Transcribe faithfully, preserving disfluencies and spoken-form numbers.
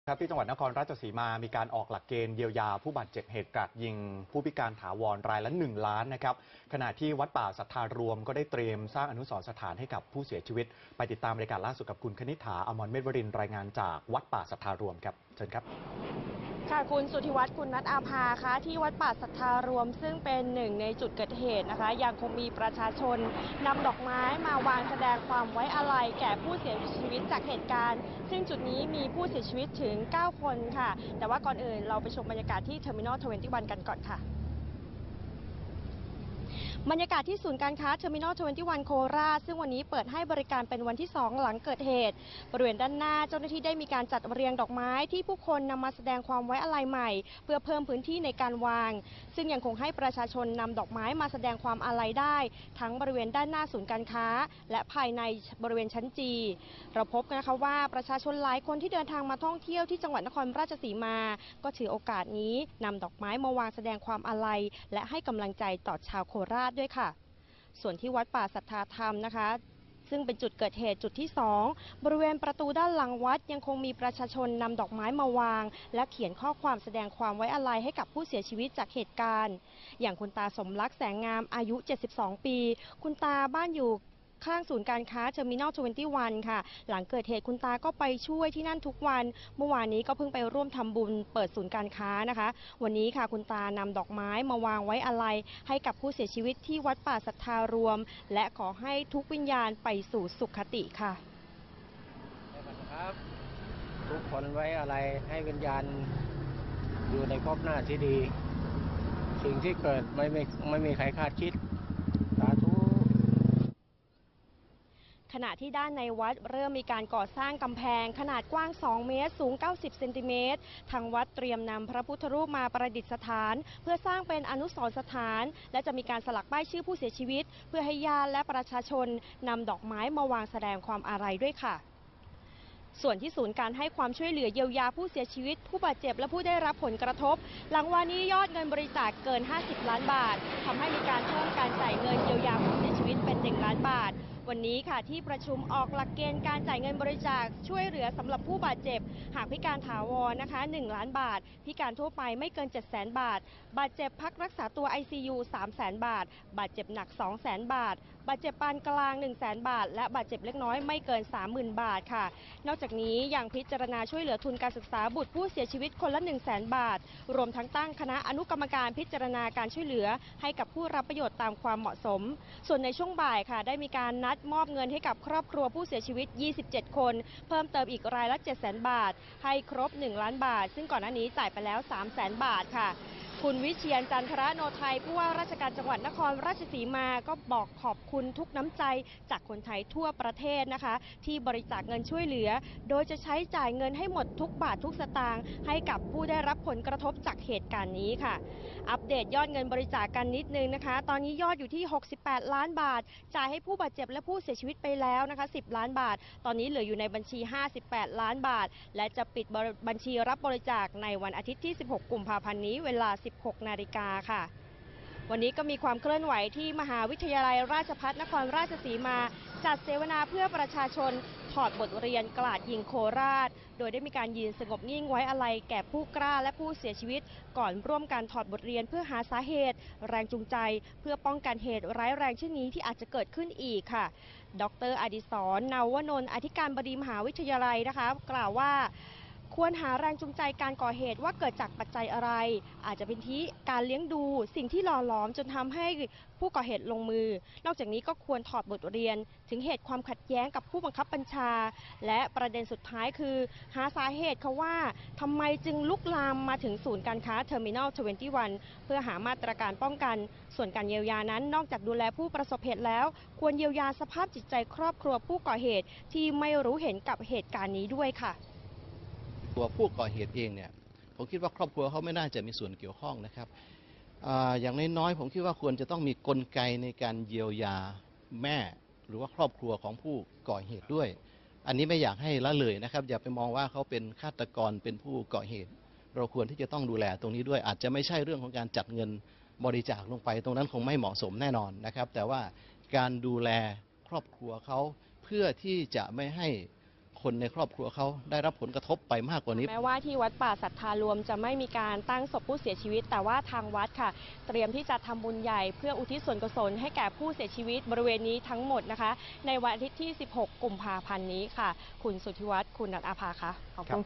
ครับที่จังหวัดนครราชสีมามีการออกหลักเกณฑ์เยียวยาผู้บาดเจ็บเหตุกราดยิงผู้พิการถาวรรายละหนึ่งล้านนะครับขณะที่วัดป่าศรัทธารวมก็ได้เตรียมสร้างอนุสรณ์สถานให้กับผู้เสียชีวิตไปติดตามบรรยากาศล่าสุดกับคุณคณิษฐาอมรเมธวรินทร์รายงานจากวัดป่าศรัทธารวมครับเชิญครับค่ะคุณสุธิวัฒน์คุณนัทอาภาคะที่วัดป่าศรัทธารวมซึ่งเป็นหนึ่งในจุดเกิดเหตุนะคะยังคงมีประชาชนนำดอกไม้มาวางแสดงความไว้อาลัยแก่ผู้เสียชีวิตจากเหตุการณ์ซึ่งจุดนี้มีผู้เสียชีวิตถึงเก้าคนค่ะแต่ว่าก่อนอื่นเราไปชมบรรยากาศที่เทอร์มินอลทเวนตี้วันกันก่อนค่ะบรรยากาศที่ศูนย์การค้าเทอร์มินอลทเวนตี้วันโคราชซึ่งวันนี้เปิดให้บริการเป็นวันที่สองหลังเกิดเหตุบริเวณด้านหน้าเจ้าหน้าที่ได้มีการจัดเรียงดอกไม้ที่ผู้คนนำมาแสดงความไว้อาลัยใหม่เพื่อเพิ่มพื้นที่ในการวางซึ่งยังคงให้ประชาชนนำดอกไม้มาแสดงความอาลัยได้ทั้งบริเวณด้านหน้าศูนย์การค้าและภายในบริเวณชั้นจีเราพบนะคะว่าประชาชนหลายคนที่เดินทางมาท่องเที่ยวที่จังหวัดนครราชสีมาก็ถือโอกาสนี้นำดอกไม้มาวางแสดงความอาลัยและให้กำลังใจต่อชาวโคราชด้วยค่ะส่วนที่วัดป่าศรัทธาธรรมนะคะซึ่งเป็นจุดเกิดเหตุจุดที่สองบริเวณประตูด้านหลังวัดยังคงมีประชาชนนำดอกไม้มาวางและเขียนข้อความแสดงความไว้อาลัยให้กับผู้เสียชีวิตจากเหตุการณ์อย่างคุณตาสมรักแสงงามอายุเจ็ดสิบสองปีคุณตาบ้านอยู่ข้างศูนย์การค้าเทอร์มินอลทเวนตี้วันค่ะหลังเกิดเหตุคุณตาก็ไปช่วยที่นั่นทุกวันเมื่อวานนี้ก็เพิ่งไปร่วมทำบุญเปิดศูนย์การค้านะคะวันนี้ค่ะคุณตานำดอกไม้มาวางไว้อาลัยให้กับผู้เสียชีวิตที่วัดป่าศรัทธารวมและขอให้ทุกวิญญาณไปสู่สุขติค่ะครับทุกคนไว้อะไรให้วิญญาณอยู่ในภพหน้าที่ดีสิ่งที่เกิดไม่ไม่ไม่มีใครคาดคิดสาธุขณะที่ด้านในวัดเริ่มมีการก่อสร้างกำแพงขนาดกว้างสองเมตรสูงเก้าสิบเซนติเมตรทางวัดเตรียมนำพระพุทธรูปมาประดิษฐานเพื่อสร้างเป็นอนุสรณ์สถานและจะมีการสลักป้ายชื่อผู้เสียชีวิตเพื่อให้ญาติและประชาชนนำดอกไม้มาวางแสดงความอาลัยด้วยค่ะส่วนที่ศูนย์การให้ความช่วยเหลือเยียวยาผู้เสียชีวิตผู้บาดเจ็บและผู้ได้รับผลกระทบหลังวันนี้ยอดเงินบริจาคเกินห้าสิบล้านบาททำให้มีการเพิ่มการจ่ายเงินเยียวยาผู้เสียชีวิตเป็นหนึ่งล้านบาทวันนี้ค่ะที่ประชุมออกหลักเกณฑ์การจ่ายเงินบริจาคช่วยเหลือสำหรับผู้บาดเจ็บหากพิการถาวรนะคะหนึ่งล้านบาทพิการทั่วไปไม่เกินเจ็ดแสนบาทบาดเจ็บพักรักษาตัว ไอ ซี ยู สามแสนบาทบาดเจ็บหนัก สองแสนบาทบาดเจ็บปานกลาง หนึ่งแสนบาทและบาดเจ็บเล็กน้อยไม่เกิน สามหมื่นบาทค่ะนอกจากนี้ยังพิจารณาช่วยเหลือทุนการศึกษาบุตรผู้เสียชีวิตคนละ หนึ่งแสนบาทรวมทั้งตั้งคณะอนุกรรมการพิจารณาการช่วยเหลือให้กับผู้รับประโยชน์ตามความเหมาะสมส่วนในช่วงบ่ายค่ะได้มีการนัดมอบเงินให้กับครอบครัวผู้เสียชีวิตยี่สิบเจ็ดคนเพิ่มเติมอีกรายละ เจ็ดแสนบาทให้ครบหนึ่งล้านบาทซึ่งก่อนหน้านี้จ่ายไปแล้ว สามแสนบาทค่ะคุณวิเชียรจันทรโนไทยผู้ว่าราชการจังหวัดนครราชสีมาก็บอกขอบคุณทุกน้ำใจจากคนไทยทั่วประเทศนะคะที่บริจาคเงินช่วยเหลือโดยจะใช้จ่ายเงินให้หมดทุกบาททุกสตางค์ให้กับผู้ได้รับผลกระทบจากเหตุการณ์นี้ค่ะอัปเดตยอดเงินบริจาคกันนิดนึงนะคะตอนนี้ยอดอยู่ที่หกสิบแปดล้านบาทจ่ายให้ผู้บาดเจ็บและผู้เสียชีวิตไปแล้วนะคะสิบล้านบาทตอนนี้เหลืออยู่ในบัญชีห้าสิบแปดล้านบาทและจะปิดบัญชีรับบริจาคในวันอาทิตย์ที่สิบหกกุมภาพันธ์นี้เวลาสิบหกนาฬิกาค่ะวันนี้ก็มีความเคลื่อนไหวที่มหาวิทยาลัยราชภัฏนครราชสีมาจัดเสวนาเพื่อประชาชนถอดบทเรียนกราดยิงโคราชโดยได้มีการยืนสงบนิ่งไว้อาลัยแก่ผู้กล้าและผู้เสียชีวิตก่อนร่วมกันถอดบทเรียนเพื่อหาสาเหตุแรงจูงใจเพื่อป้องกันเหตุร้ายแรงเช่นนี้ที่อาจจะเกิดขึ้นอีกค่ะดร.อดิศร นาววนนท์อธิการบดีมหาวิทยาลัยนะคะกล่าวว่าควรหาแรงจูงใจการก่อเหตุว่าเกิดจากปัจจัยอะไรอาจจะเป็นที่การเลี้ยงดูสิ่งที่หล่อหลอมจนทำให้ผู้ก่อเหตุลงมือนอกจากนี้ก็ควรถอดบทเรียนถึงเหตุความขัดแย้งกับผู้บังคับบัญชาและประเด็นสุดท้ายคือหาสาเหตุค่ะว่าทำไมจึงลุกลามมาถึงศูนย์การค้าเทอร์มินอลทเวนตี้วันเพื่อหามาตรการป้องกันส่วนการเยียวยานั้นนอกจากดูแลผู้ประสบเหตุแล้วควรเยียวยาสภาพจิตใจครอบครัวผู้ก่อเหตุที่ไม่รู้เห็นกับเหตุการณ์นี้ด้วยค่ะตัวผู้ก่อเหตุเองเนี่ยผมคิดว่าครอบครัวเขาไม่น่าจะมีส่วนเกี่ยวข้องนะครับออย่างน้อยๆผมคิดว่าควรจะต้องมีกลไกในการเยียวยาแม่หรือว่าครอบครัวของผู้ก่อเหตุด้วยอันนี้ไม่อยากให้ละเลยนะครับอย่าไปมองว่าเขาเป็นฆาตกรเป็นผู้ก่อเหตุเราควรที่จะต้องดูแลตรงนี้ด้วยอาจจะไม่ใช่เรื่องของการจัดเงินบริจาคลงไปตรงนั้นคงไม่เหมาะสมแน่นอนนะครับแต่ว่าการดูแลครอบครัวเขาเพื่อที่จะไม่ให้คนในครอบครัวเขาได้รับผลกระทบไปมากกว่านี้แม้ว่าที่วัดป่าสัทธารวมจะไม่มีการตั้งศพผู้เสียชีวิต แต่ว่าทางวัดค่ะ เตรียมที่จะทำบุญใหญ่เพื่ออุทิศส่วนกุศลให้แก่ผู้เสียชีวิตบริเวณนี้ทั้งหมดนะคะ ในวันอาทิตย์ที่ สิบหก กุมภาพันธ์นี้ค่ะ คุณสุทธิวัฒน์ คุณนัทอาภาค่ะขอบคุณ